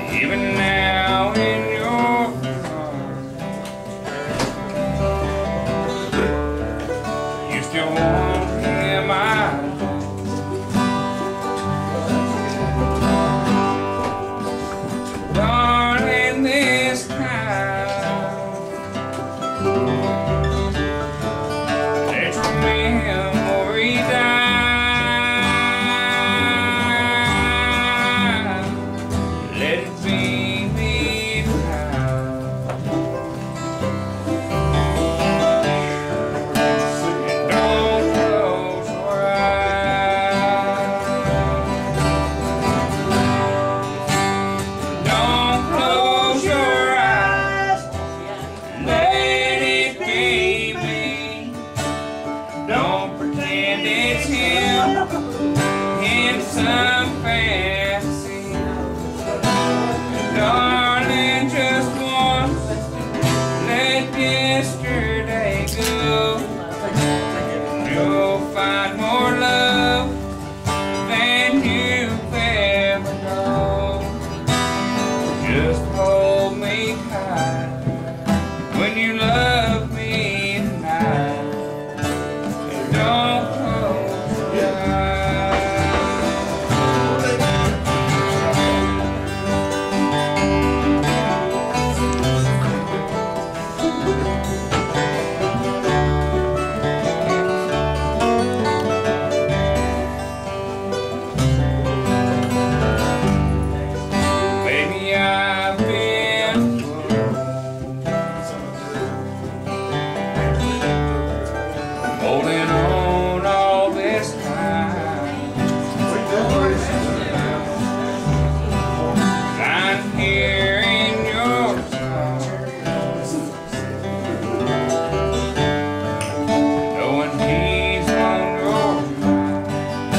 Even now in your heart, you still want to hear my darling, this time let your memory die. Let it be me now. And don't close your eyes. Don't close your eyes. Let it be me. Don't pretend it's him in some fantasy. Darling, just once, let yesterday go. You'll find more love than you've ever known. Just hold me tight when you love me tonight. And don't close your Baby, I've been holding on all this time. I'm hearing your song, knowing he's on your mind.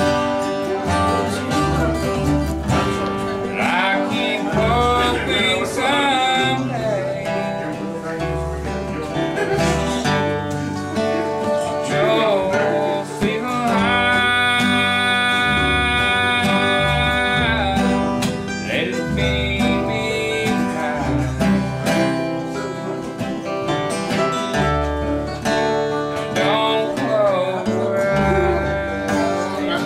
But I keep hoping someday you'll feel alive. Let it be me now. Don't close your eyes.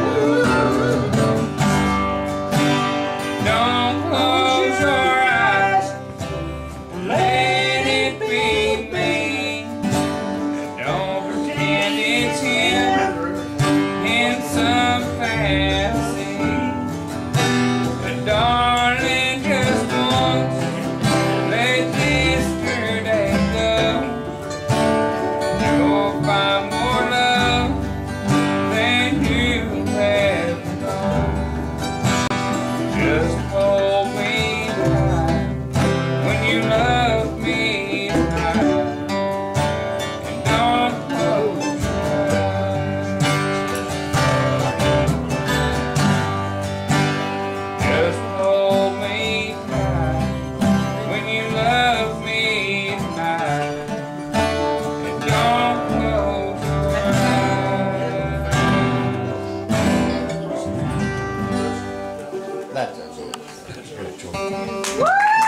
Don't close your eyes. Let it be me. Don't pretend it's him in some fantasy. But darling, just once, let yesterday go. You'll find more love than you ever known. Just hold me tight when you love me tonight. And don't close your eyes. Just hold me tight when you love me tonight. And don't close your eyes. That does it. Woo!